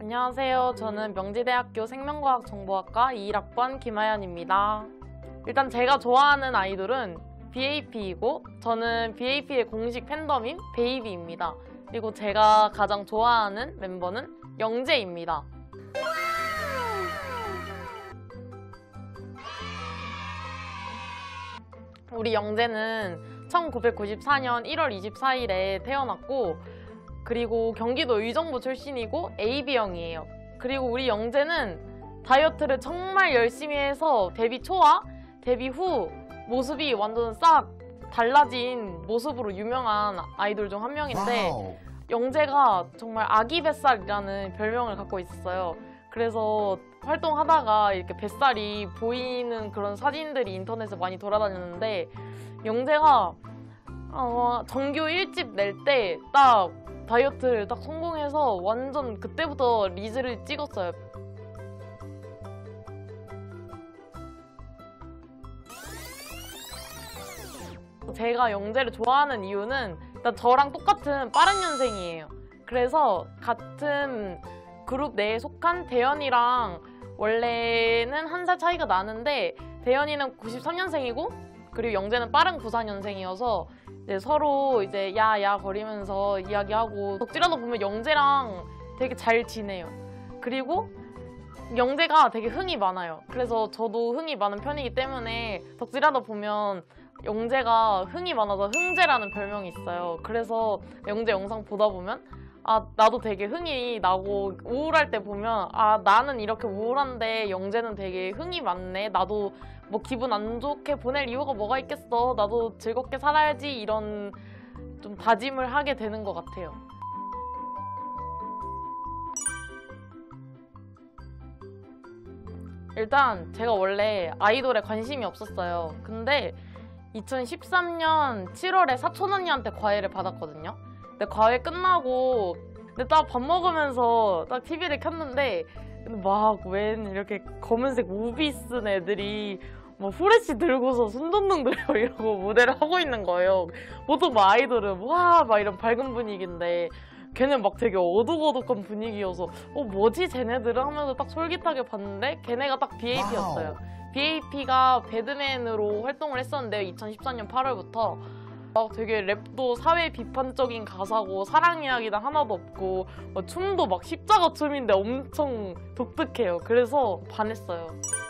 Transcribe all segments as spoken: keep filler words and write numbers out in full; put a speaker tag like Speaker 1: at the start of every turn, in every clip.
Speaker 1: 안녕하세요. 저는 명지대학교 생명과학정보학과 이일 학번 김하연입니다. 일단 제가 좋아하는 아이돌은 비에이피이고 저는 비에이피의 공식 팬덤인 베이비입니다. 그리고 제가 가장 좋아하는 멤버는 영재입니다. 우리 영재는 천구백구십사 년 일월 이십사일에 태어났고 그리고 경기도 의정부 출신이고 에이비형이에요. 그리고 우리 영재는 다이어트를 정말 열심히 해서 데뷔 초와 데뷔 후 모습이 완전 싹 달라진 모습으로 유명한 아이돌 중 한 명인데
Speaker 2: 와우.
Speaker 1: 영재가 정말 아기 뱃살이라는 별명을 갖고 있었어요. 그래서 활동하다가 이렇게 뱃살이 보이는 그런 사진들이 인터넷에 많이 돌아다녔는데 영재가 어, 정규 일 집 낼 때 딱 다이어트를 딱 성공해서 완전 그때부터 리즈를 찍었어요. 제가 영재를 좋아하는 이유는 일단 저랑 똑같은 빠른 년생이에요. 그래서 같은 그룹 내에 속한 대현이랑 원래는 한 살 차이가 나는데 대현이는 구십삼 년생이고 그리고 영재는 빠른 구십사 년생이어서 이제 서로 이제 야야 거리면서 이야기하고 덕질하다 보면 영재랑 되게 잘 지내요. 그리고 영재가 되게 흥이 많아요. 그래서 저도 흥이 많은 편이기 때문에 덕질하다 보면 영재가 흥이 많아서 흥재라는 별명이 있어요. 그래서 영재 영상 보다 보면 아 나도 되게 흥이 나고 우울할 때 보면 아 나는 이렇게 우울한데 영재는 되게 흥이 많네. 나도 뭐 기분 안 좋게 보낼 이유가 뭐가 있겠어. 나도 즐겁게 살아야지 이런 좀 다짐을 하게 되는 것 같아요. 일단 제가 원래 아이돌에 관심이 없었어요. 근데 이천십삼 년 칠월에 사촌 언니한테 과외를 받았거든요. 근데 과외 끝나고 근데 딱 밥 먹으면서 딱 티비를 켰는데 막 웬 이렇게 검은색 우비 쓴 애들이 뭐 후레쉬 들고서 손전등 들고 이러고 무대를 하고 있는 거예요. 보통 막 아이돌은 와 막 이런 밝은 분위기인데 걔는 막 되게 어둑어둑한 분위기여서 어 뭐지 쟤네들은 하면서 딱 솔깃하게 봤는데 걔네가 딱 비에이피였어요. 비에이피가 배드맨으로 활동을 했었는데 이천십사 년 팔월부터 막 되게 랩도 사회 비판적인 가사고 사랑 이야기는 하나도 없고 막 춤도 막 십자가 춤인데 엄청 독특해요. 그래서 반했어요.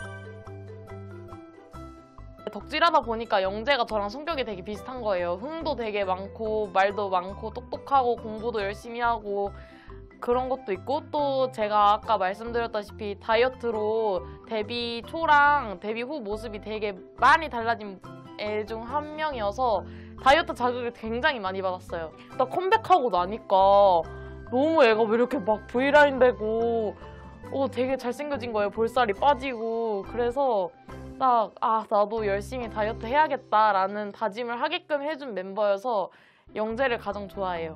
Speaker 1: 덕질하다 보니까 영재가 저랑 성격이 되게 비슷한 거예요. 흥도 되게 많고 말도 많고 똑똑하고 공부도 열심히 하고 그런 것도 있고 또 제가 아까 말씀드렸다시피 다이어트로 데뷔 초랑 데뷔 후 모습이 되게 많이 달라진 애 중 한 명이어서 다이어트 자극을 굉장히 많이 받았어요. 딱 컴백하고 나니까 너무 애가 왜 이렇게 막 브이라인 되고 어, 되게 잘생겨진 거예요. 볼살이 빠지고 그래서 딱 아 나도 열심히 다이어트 해야겠다라는 다짐을 하게끔 해준 멤버여서 영재를 가장 좋아해요.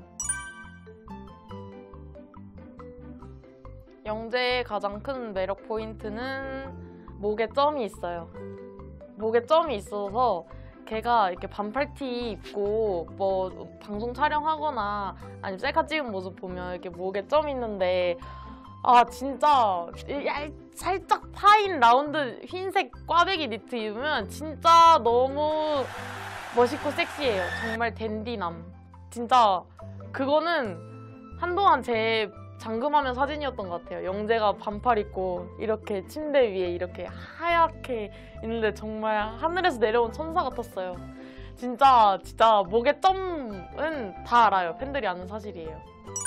Speaker 1: 영재의 가장 큰 매력 포인트는 목에 점이 있어요. 목에 점이 있어서 걔가 이렇게 반팔티 입고 뭐 방송 촬영하거나 아니면 셀카 찍은 모습 보면 이렇게 목에 점 있는데 아 진짜 얇, 살짝 파인 라운드 흰색 꽈배기 니트 입으면 진짜 너무 멋있고 섹시해요. 정말 댄디남. 진짜 그거는 한동안 제 잠금하면 사진이었던 것 같아요. 영재가 반팔 입고 이렇게 침대 위에 이렇게 하얗게 있는데 정말 하늘에서 내려온 천사 같았어요. 진짜 진짜 목에 점은 다 알아요. 팬들이 아는 사실이에요.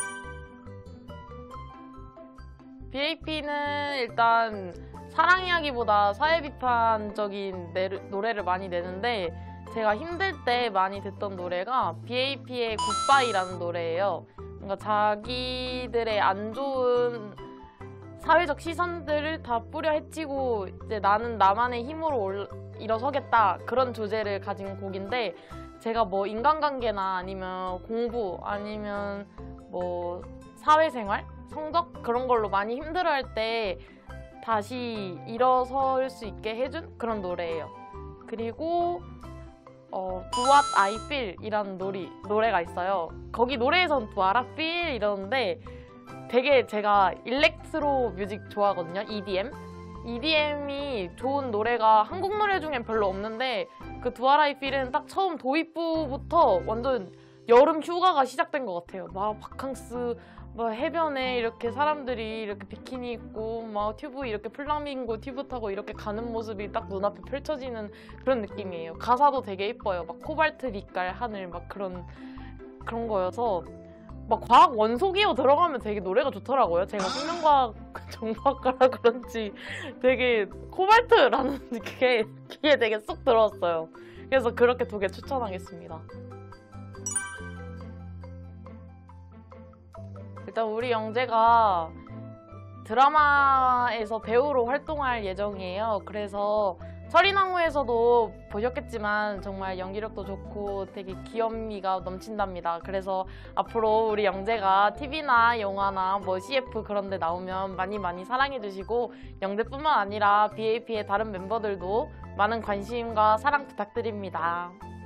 Speaker 1: 비에이피는 일단 사랑 이야기보다 사회 비판적인 노래를 많이 내는데 제가 힘들 때 많이 듣던 노래가 비에이피의 굿바이라는 노래예요. 뭔가 자기들의 안 좋은 사회적 시선들을 다 뿌려 헤치고 이제 나는 나만의 힘으로 올, 일어서겠다 그런 주제를 가진 곡인데 제가 뭐 인간관계나 아니면 공부 아니면 뭐 사회생활, 성적 그런 걸로 많이 힘들어할 때 다시 일어설 수 있게 해준 그런 노래예요. 그리고 어, Do What I Feel 이라는 노래, 노래가 있어요. 거기 노래에선 Do What I Feel 이러는데 되게 제가 일렉트로 뮤직 좋아하거든요. 이디엠. 이디엠이 좋은 노래가 한국 노래 중엔 별로 없는데 그 두아라이 필은 딱 처음 도입부부터 완전 여름 휴가가 시작된 것 같아요. 막 바캉스, 막 해변에 이렇게 사람들이 이렇게 비키니 입고 막 튜브 이렇게 플라밍고 튜브 타고 이렇게 가는 모습이 딱 눈앞에 펼쳐지는 그런 느낌이에요. 가사도 되게 예뻐요. 막 코발트 빛깔 하늘 막 그런 그런 거여서 막 과학 원소 기어 들어가면 되게 노래가 좋더라고요. 제가 생명과학 정보학과라 그런지 되게 코발트라는 게 귀에 되게 쏙 들어왔어요. 그래서 그렇게 두 개 추천하겠습니다. 일단 우리 영재가 드라마에서 배우로 활동할 예정이에요. 그래서 철인왕후에서도 보셨겠지만 정말 연기력도 좋고 되게 귀염미가 넘친답니다. 그래서 앞으로 우리 영재가 티비나 영화나 뭐 씨에프 그런 데 나오면 많이 많이 사랑해주시고 영재뿐만 아니라 비에이피의 다른 멤버들도 많은 관심과 사랑 부탁드립니다.